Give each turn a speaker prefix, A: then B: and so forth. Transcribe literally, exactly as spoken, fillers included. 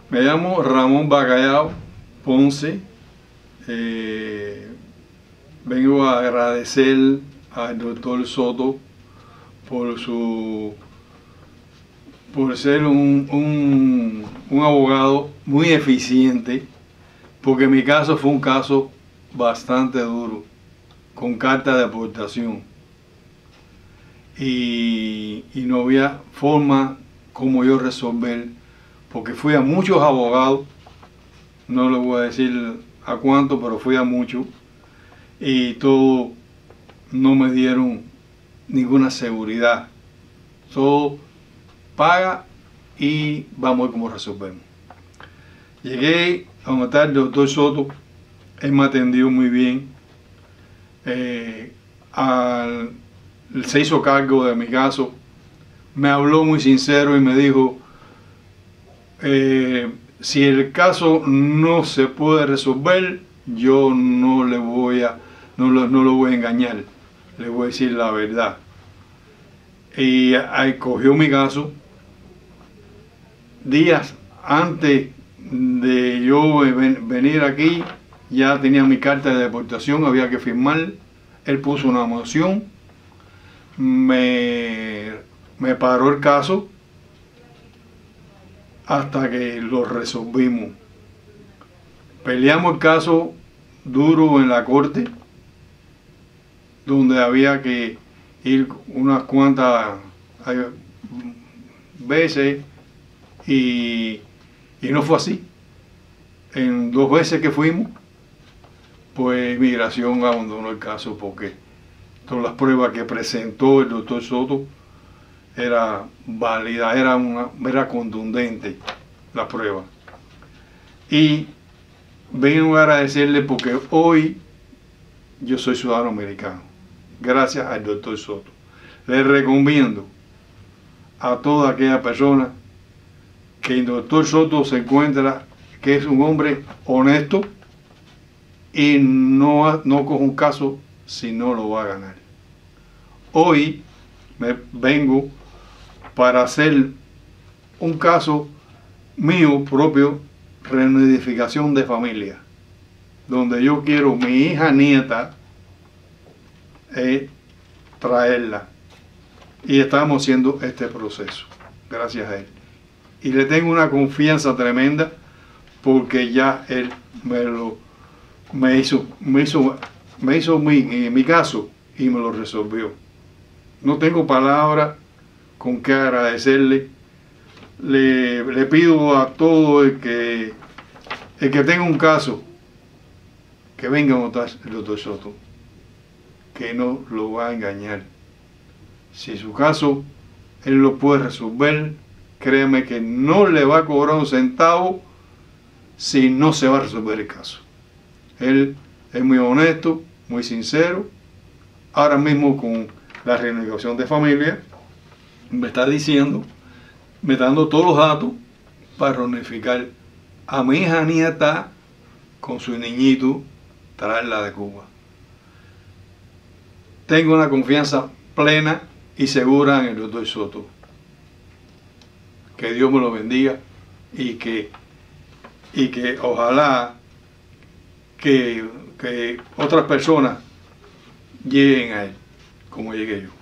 A: Me llamo Ramón Bacallao Ponce. Eh, vengo a agradecer al doctor Soto por su por ser un, un, un abogado muy eficiente, porque mi caso fue un caso bastante duro, con carta de aportación. Y, y no había forma como yo resolver, porque fui a muchos abogados, no les voy a decir a cuánto, pero fui a muchos, y todos no me dieron ninguna seguridad. Todo paga y vamos a ver cómo resolvemos. Llegué a donde está el doctor Soto, él me atendió muy bien, eh, al, se hizo cargo de mi caso, me habló muy sincero y me dijo, eh, si el caso no se puede resolver, yo no le voy a, no lo, no lo voy a engañar, le voy a decir la verdad. Y ahí cogió mi caso. Días antes de yo venir aquí, ya tenía mi carta de deportación, había que firmar. Él puso una moción, me, me paró el caso hasta que lo resolvimos. Peleamos el caso duro en la corte, donde había que ir unas cuantas veces y, y no fue así. En dos veces que fuimos, pues Migración abandonó el caso porque todas las pruebas que presentó el doctor Soto era válida, era, una, era contundente la prueba. Y vengo a agradecerle porque hoy yo soy ciudadano americano, gracias al doctor Soto. Les recomiendo a toda aquella persona que el doctor Soto se encuentra que es un hombre honesto y no, no coge un caso si no lo va a ganar. Hoy me vengo para hacer un caso mío propio, reunificación de familia, donde yo quiero mi hija nieta eh, traerla, y estamos haciendo este proceso gracias a él, y le tengo una confianza tremenda porque ya él me lo me hizo me hizo me hizo mi, mi caso y me lo resolvió. No tengo palabras con qué agradecerle. Le, le pido a todo el que el que tenga un caso que venga a votar el doctor Soto, que no lo va a engañar. Si su caso él lo puede resolver, créeme que no le va a cobrar un centavo si no se va a resolver el caso. Él es muy honesto, muy sincero. Ahora mismo con la reunificación de familia me está diciendo, me está dando todos los datos para reunificar a mi hija nieta con su niñito, traerla de Cuba. Tengo una confianza plena y segura en el doctor Soto. Que Dios me lo bendiga y que, y que ojalá que, que otras personas lleguen a él como llegué yo.